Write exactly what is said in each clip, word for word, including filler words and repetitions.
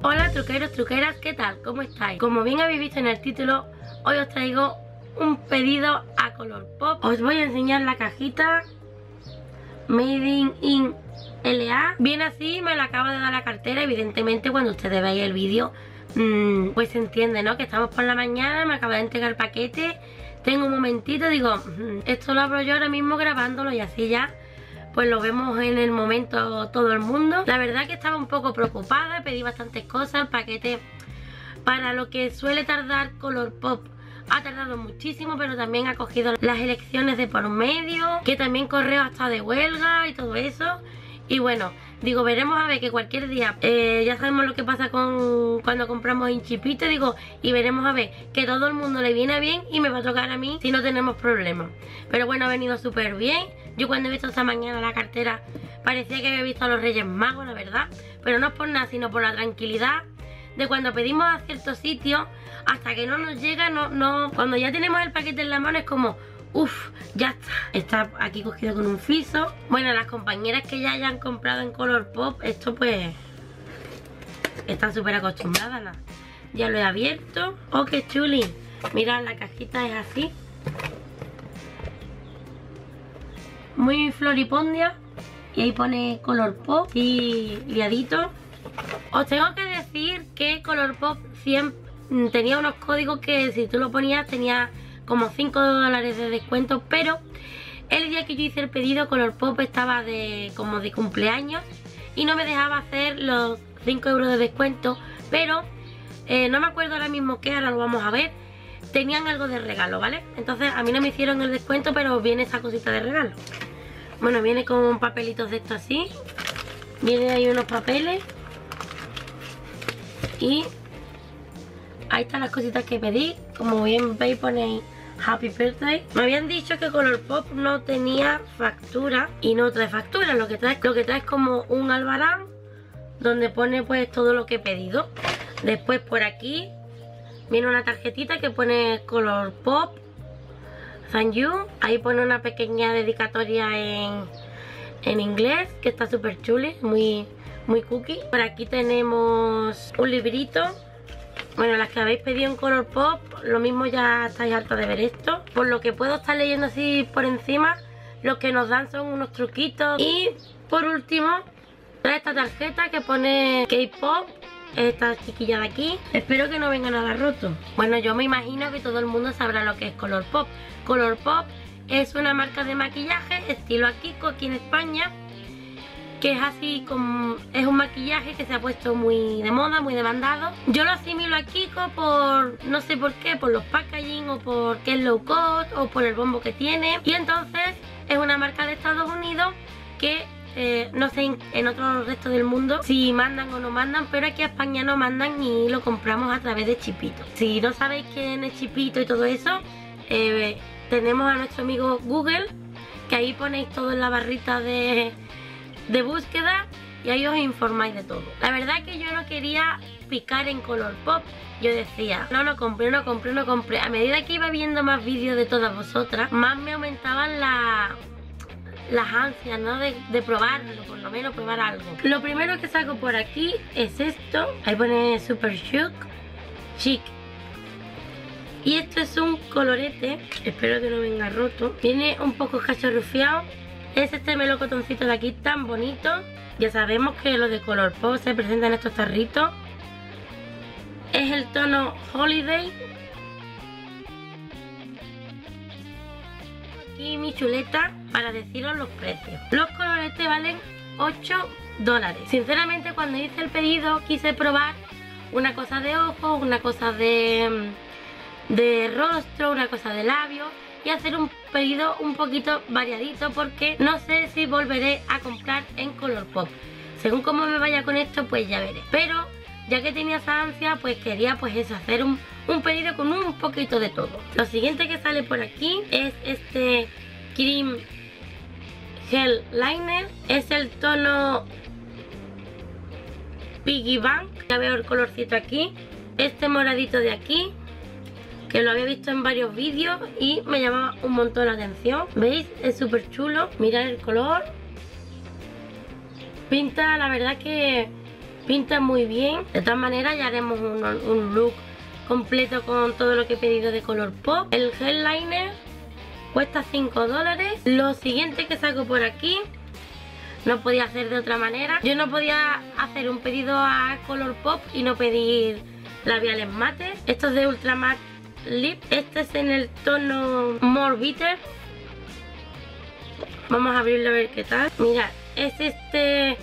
Hola truqueros, truqueras, ¿qué tal? ¿Cómo estáis? Como bien habéis visto en el título, hoy os traigo un pedido a Colourpop. Os voy a enseñar la cajita Made in L A. Viene así, me lo acaba de dar la cartera. Evidentemente cuando ustedes veáis el vídeo mmm, pues se entiende, ¿no? Que estamos por la mañana, me acaba de entregar el paquete. Tengo un momentito, digo, mmm, esto lo abro yo ahora mismo grabándolo y así ya pues lo vemos en el momento todo el mundo. La verdad que estaba un poco preocupada, pedí bastantes cosas. El paquete, para lo que suele tardar Colourpop, ha tardado muchísimo, pero también ha cogido las elecciones de por medio, que también correo hasta de huelga y todo eso. Y bueno, digo, veremos a ver que cualquier día, eh, ya sabemos lo que pasa con cuando compramos en Chipito, digo, y veremos a ver que todo el mundo le viene bien y me va a tocar a mí si no tenemos problemas. Pero bueno, ha venido súper bien. Yo cuando he visto esta mañana la cartera parecía que había visto a los Reyes Magos, la verdad. Pero no es por nada, sino por la tranquilidad de cuando pedimos a ciertos sitios, hasta que no nos llega, no, no, cuando ya tenemos el paquete en la mano es como, uff, ya está. Está aquí cogido con un fiso. Bueno, las compañeras que ya hayan comprado en Colourpop, esto pues están súper acostumbradas, ¿no? Ya lo he abierto. Oh, qué chuli. Mirad, la cajita es así, muy floripondia, y ahí pone Colourpop y liadito. Os tengo que decir que Colourpop siempre tenía unos códigos que si tú lo ponías tenía como cinco dólares de descuento, pero el día que yo hice el pedido Colourpop estaba de como de cumpleaños y no me dejaba hacer los cinco euros de descuento, pero eh, no me acuerdo ahora mismo qué, ahora lo vamos a ver. Tenían algo de regalo, ¿vale? Entonces a mí no me hicieron el descuento, pero viene esa cosita de regalo. Bueno, viene con papelitos de esto así. Viene ahí unos papeles. Y ahí están las cositas que pedí. Como bien veis, pone Happy Birthday. Me habían dicho que Colourpop no tenía factura y no trae factura. Lo que trae, lo que trae es como un albarán donde pone pues todo lo que he pedido. Después por aquí viene una tarjetita que pone Colourpop Thank you. Ahí pone una pequeña dedicatoria en, en inglés, que está súper chuli, muy, muy cookie. Por aquí tenemos un librito. Bueno, las que habéis pedido en Colourpop, lo mismo ya estáis hartos de ver esto. Por lo que puedo estar leyendo así por encima, lo que nos dan son unos truquitos. Y por último, trae esta tarjeta que pone K-Pop. Esta chiquilla de aquí. Espero que no venga nada roto. Bueno, yo me imagino que todo el mundo sabrá lo que es Colourpop. Colourpop es una marca de maquillaje estilo Akiko aquí en España, que es así como, es un maquillaje que se ha puesto muy de moda, muy demandado. Yo lo asimilo a Kiko por, no sé por qué, por los packaging o porque es low cost o por el bombo que tiene. Y entonces es una marca de Estados Unidos que Eh, no sé en, en otro resto del mundo si mandan o no mandan, pero aquí a España no mandan y lo compramos a través de Chipito. Si no sabéis quién es Chipito y todo eso, eh, tenemos a nuestro amigo Google, que ahí ponéis todo en la barrita de, de búsqueda y ahí os informáis de todo. La verdad que yo no quería picar en Colourpop. Yo decía, no, no compré, no compré, no compré. A medida que iba viendo más vídeos de todas vosotras, más me aumentaban la... las ansias, ¿no? De, de probarlo, por lo menos probar algo. Lo primero que saco por aquí es esto. Ahí pone Super Chic Chic. Y esto es un colorete. Espero que no venga roto. Viene un poco cachorrufiado. Es este melocotoncito de aquí tan bonito. Ya sabemos que lo de Colourpop se presenta en estos tarritos. Es el tono Holiday. Y mi chuleta para deciros los precios. Los coloretes valen ocho dólares. Sinceramente, cuando hice el pedido quise probar una cosa de ojos, una cosa de, de rostro, una cosa de labios y hacer un pedido un poquito variadito, porque no sé si volveré a comprar en Colourpop. Según cómo me vaya con esto, pues ya veré. Pero ya que tenía esa ansia, pues quería pues eso, hacer un, un pedido con un poquito de todo. Lo siguiente que sale por aquí es este Cream Gel Liner. Es el tono Piggy Bank. Ya veo el colorcito aquí. Este moradito de aquí, que lo había visto en varios vídeos y me llamaba un montón la atención. ¿Veis? Es súper chulo. Mirad el color. Pinta, la verdad que pinta muy bien. De todas maneras ya haremos un, un look completo con todo lo que he pedido de Colourpop. El gel liner cuesta cinco dólares. Lo siguiente que saco por aquí, no podía hacer de otra manera. Yo no podía hacer un pedido a Colourpop y no pedir labiales mates. Esto es de Ultra Matte Lip. Este es en el tono More Bitter. Vamos a abrirlo a ver qué tal. Mirad, es este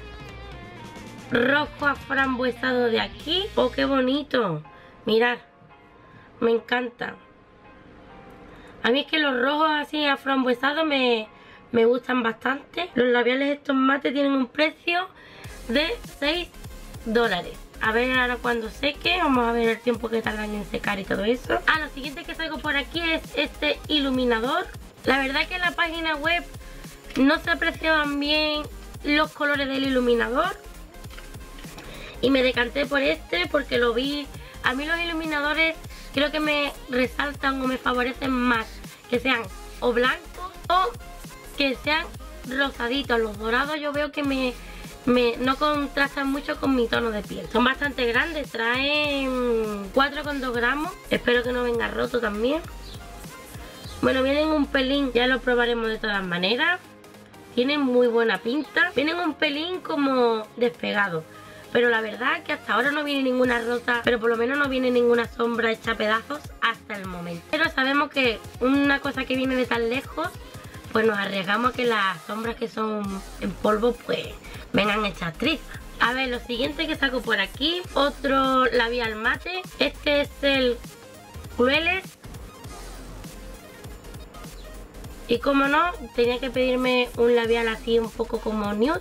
rojo aframbuesado de aquí. Oh, qué bonito. Mirad, me encanta. A mí es que los rojos así aframbuesados me, me gustan bastante. Los labiales estos mates tienen un precio de seis dólares. A ver ahora cuando seque, vamos a ver el tiempo que tardan en secar y todo eso. Ah, lo siguiente que traigo por aquí es este iluminador. La verdad que en la página web no se apreciaban bien los colores del iluminador y me decanté por este porque lo vi. A mí los iluminadores creo que me resaltan o me favorecen más que sean o blancos o que sean rosaditos. Los dorados yo veo que me, me no contrastan mucho con mi tono de piel. Son bastante grandes, traen cuatro coma dos gramos. Espero que no venga roto también. Bueno, vienen un pelín, ya lo probaremos de todas maneras. Tienen muy buena pinta. Vienen un pelín como despegado, pero la verdad que hasta ahora no viene ninguna rota, pero por lo menos no viene ninguna sombra hecha pedazos hasta el momento. Pero sabemos que una cosa que viene de tan lejos, pues nos arriesgamos a que las sombras que son en polvo pues vengan hechas trizas. A ver, lo siguiente que saco por aquí, otro labial mate. Este es el Crueles. Y como no, tenía que pedirme un labial así un poco como nude.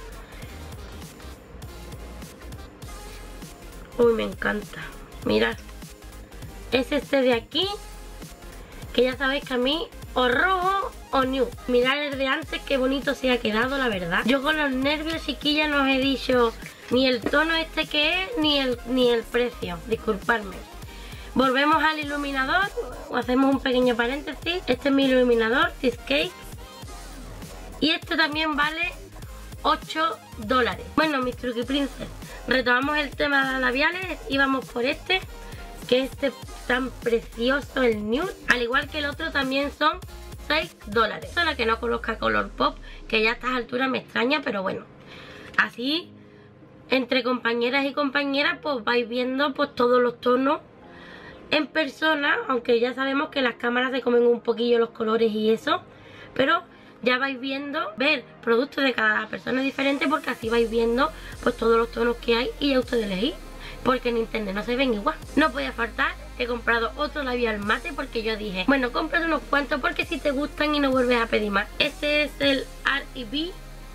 Uy, me encanta. Mirad, es este de aquí, que ya sabéis que a mí o rojo o nude. Mirad el de antes, qué bonito se ha quedado, la verdad. Yo con los nervios, chiquillas, no os he dicho ni el tono este que es, ni el, ni el precio. Disculpadme. Volvemos al iluminador, o hacemos un pequeño paréntesis. Este es mi iluminador, Cheesecake. Y este también vale ocho dólares. Bueno, mis Truqui Princess, retomamos el tema de los labiales y vamos por este, que este tan precioso, el nude. Al igual que el otro también son seis dólares. Solo que no conozca Colourpop, que ya a estas alturas me extraña, pero bueno, así entre compañeras y compañeras pues vais viendo pues todos los tonos en persona, aunque ya sabemos que las cámaras se comen un poquillo los colores y eso, pero ya vais viendo, ver productos de cada persona diferente, porque así vais viendo pues todos los tonos que hay y ya ustedes elegís, porque en internet no se ven igual. No podía faltar, he comprado otro labial mate porque yo dije, bueno, cómprate unos cuantos porque si te gustan y no vuelves a pedir más. Este es el R y B,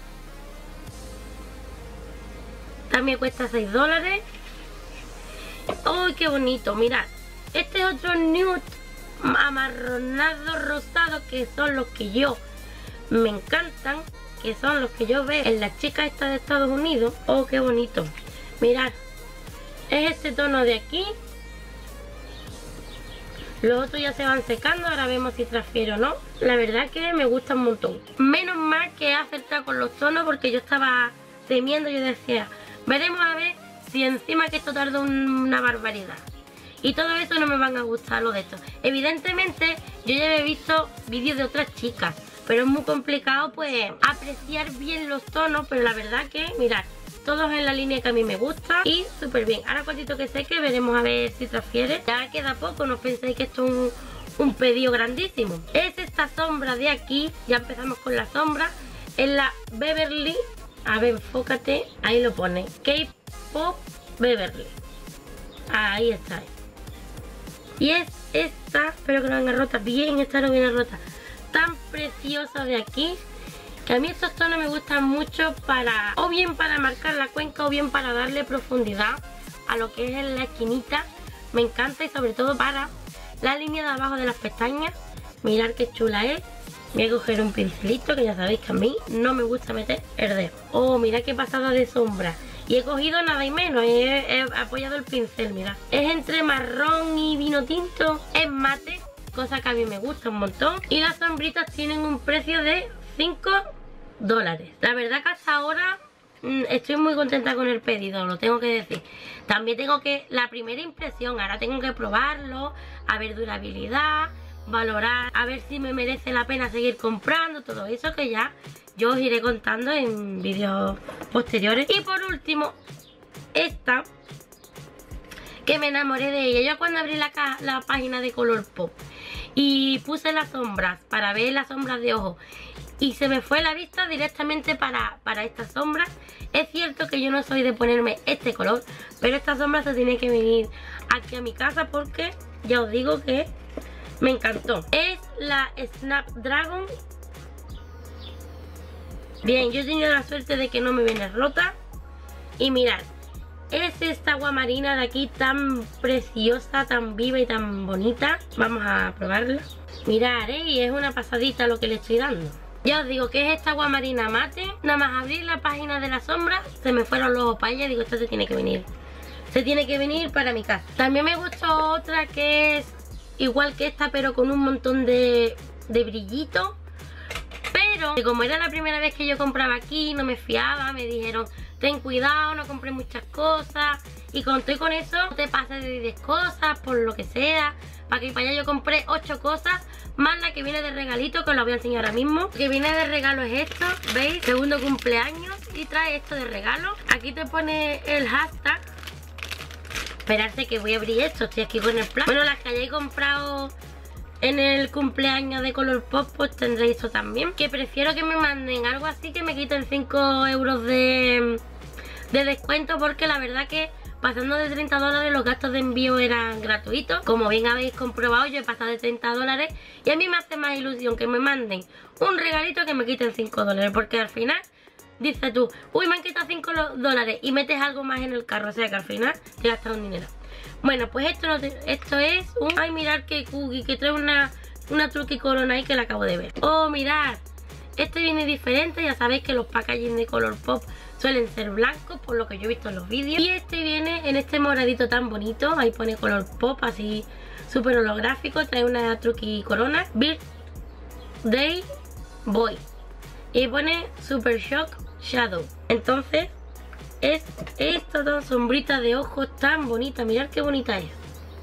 también cuesta seis dólares. ¡Uy, qué bonito! Mirad, este es otro nude amarronado rosado, que son los que yo me encantan, que son los que yo veo en las chicas estas de Estados Unidos. Oh, qué bonito. Mirad, es este tono de aquí. Los otros ya se van secando, ahora vemos si transfiero o no. La verdad que me gusta un montón. Menos mal que he acertado con los tonos, porque yo estaba temiendo, yo decía, veremos a ver si encima que esto tarda una barbaridad y todo eso no me van a gustar lo de esto. Evidentemente yo ya he visto vídeos de otras chicas, pero es muy complicado pues apreciar bien los tonos, pero la verdad que mirad, todos en la línea que a mí me gusta y súper bien. Ahora cuantito que seque veremos a ver si transfiere. Ya queda poco, no penséis que esto es un, un pedido grandísimo. Es esta sombra de aquí, ya empezamos con la sombra, es la Beverly. A ver, enfócate, ahí lo pone, K-Pop Beverly. Ahí está. Y es esta, espero que no venga rota, bien, esta no viene rota, tan preciosa de aquí, que a mí estos tonos me gustan mucho para, o bien para marcar la cuenca, o bien para darle profundidad a lo que es en la esquinita. Me encanta, y sobre todo para la línea de abajo de las pestañas. Mirad qué chula es. Voy a coger un pincelito, que ya sabéis que a mí no me gusta meter el dedo. Oh, mirad qué pasada de sombra. Y he cogido nada y menos, he, he apoyado el pincel, mirad. Es entre marrón y vino tinto, es mate, cosa que a mí me gusta un montón. Y las sombritas tienen un precio de cinco dólares. La verdad que hasta ahora mmm, estoy muy contenta con el pedido, lo tengo que decir. También tengo que, la primera impresión, ahora tengo que probarlo, a ver durabilidad, valorar, a ver si me merece la pena seguir comprando, todo eso que ya yo os iré contando en vídeos posteriores. Y por último, esta, que me enamoré de ella. Yo cuando abrí la, la página de Colourpop y puse las sombras para ver las sombras de ojo y se me fue la vista directamente para, para estas sombras. Es cierto que yo no soy de ponerme este color, pero esta sombra se tiene que venir aquí a mi casa porque ya os digo que me encantó. Es la Snapdragon. Bien, yo he tenido la suerte de que no me viene rota. Y mirad, es esta agua marina de aquí tan preciosa, tan viva y tan bonita. Vamos a probarla. Mirad, ¿eh? Y es una pasadita lo que le estoy dando. Ya os digo que es esta agua marina mate. Nada más abrir la página de la sombra, se me fueron los ojos para ella. Digo, esto se tiene que venir. Se tiene que venir para mi casa. También me gustó otra que es igual que esta, pero con un montón de, de brillito. Pero como era la primera vez que yo compraba aquí, no me fiaba. Me dijeron, ten cuidado, no compré muchas cosas. Y conté con eso, no te pases de diez cosas, por lo que sea. Para que para allá yo compré ocho cosas, más la que viene de regalito, que os la voy a enseñar ahora mismo. Lo que viene de regalo es esto, ¿veis? Segundo cumpleaños, y trae esto de regalo. Aquí te pone el hashtag. Esperarse que voy a abrir esto, estoy aquí con el plan. Bueno, las que hayáis comprado en el cumpleaños de Colourpop, pues tendréis esto también. Que prefiero que me manden algo así, que me quiten cinco euros de, de descuento, porque la verdad que pasando de treinta dólares los gastos de envío eran gratuitos. Como bien habéis comprobado, yo he pasado de treinta dólares y a mí me hace más ilusión que me manden un regalito que me quiten cinco dólares, porque al final dices tú, uy, me han quitado cinco dólares y metes algo más en el carro, o sea que al final te gastas un dinero. Bueno, pues esto, no te, esto es un... Ay, mirad qué cookie, que trae una, una truqui corona ahí que la acabo de ver. Oh, mirad, este viene diferente. Ya sabéis que los packaging de Colourpop suelen ser blancos, por lo que yo he visto en los vídeos. Y este viene en este moradito tan bonito. Ahí pone Colourpop, así súper holográfico. Trae una truqui corona, Birthday Boy, y pone Super Shock Shadow. Entonces es esta tan sombrita de ojos tan bonita. Mirad qué bonita es.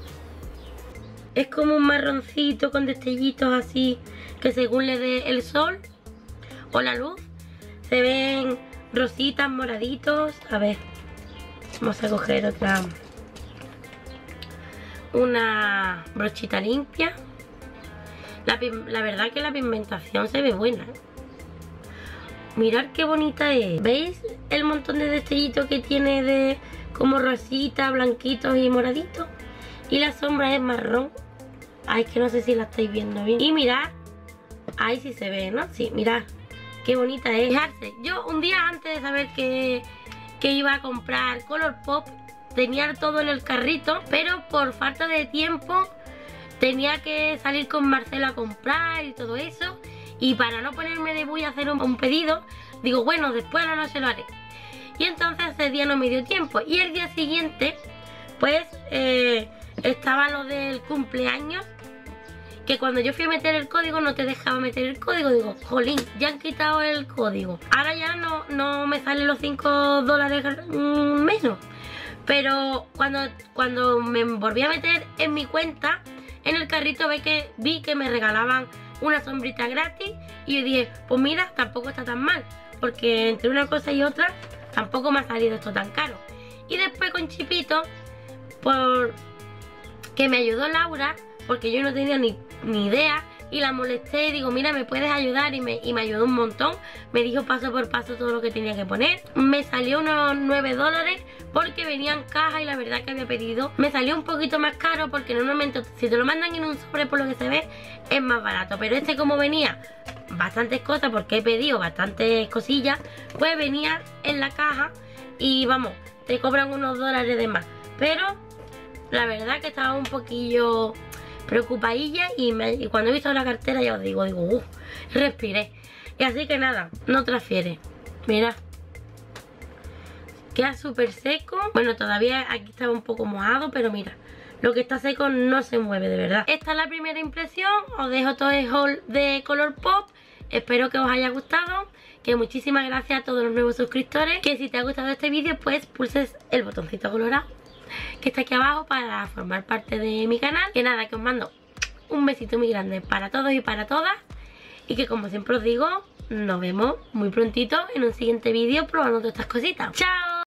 Es como un marroncito con destellitos así, que según le dé el sol o la luz se ven rositas, moraditos. A ver, vamos a coger otra, una brochita limpia. La, la verdad que la pigmentación se ve buena, ¿eh? Mirad qué bonita es. ¿Veis el montón de destellitos que tiene de como rosita, blanquitos y moraditos? Y la sombra es marrón. Ay, es que no sé si la estáis viendo bien. Y mirad, ahí sí se ve, ¿no? Sí, mirad qué bonita es. Fijarse, yo un día antes de saber que, que iba a comprar Colourpop, tenía todo en el carrito, pero por falta de tiempo tenía que salir con Marcelo a comprar y todo eso. Y para no ponerme de bulla a hacer un, un pedido, digo, bueno, después a la noche lo haré. Y entonces ese día no me dio tiempo. Y el día siguiente, pues, eh, estaba lo del cumpleaños, que cuando yo fui a meter el código no te dejaba meter el código. Digo, jolín, ya han quitado el código. Ahora ya no, no me salen los cinco dólares mmm, menos. Pero cuando, cuando me volví a meter en mi cuenta, en el carrito ve que, vi que me regalaban una sombrita gratis. Y yo dije, pues mira, tampoco está tan mal, porque entre una cosa y otra tampoco me ha salido esto tan caro. Y después con Chipito, por que me ayudó Laura, porque yo no tenía ni, ni idea, y la molesté y digo, mira, ¿me puedes ayudar? Y me, y me ayudó un montón. Me dijo paso por paso todo lo que tenía que poner. Me salió unos nueve dólares porque venía en caja, y la verdad que había pedido. Me salió un poquito más caro porque normalmente si te lo mandan en un sobre, por lo que se ve, es más barato. Pero este, como venía bastantes cosas, porque he pedido bastantes cosillas, pues venía en la caja y vamos, te cobran unos dólares de más. Pero la verdad que estaba un poquillo preocupadilla, y, me, y cuando he visto la cartera ya os digo, digo, uff, respiré. Y así que nada, no transfiere. Mira, queda súper seco. Bueno, todavía aquí estaba un poco mojado, pero mira, lo que está seco no se mueve, de verdad. Esta es la primera impresión. Os dejo todo el haul de Colourpop. espero que os haya gustado, que muchísimas gracias a todos los nuevos suscriptores, que si te ha gustado este vídeo pues pulses el botoncito colorado que está aquí abajo para formar parte de mi canal. Que nada, que os mando un besito muy grande para todos y para todas, y que como siempre os digo, nos vemos muy prontito en un siguiente vídeo probando todas estas cositas. ¡Chao!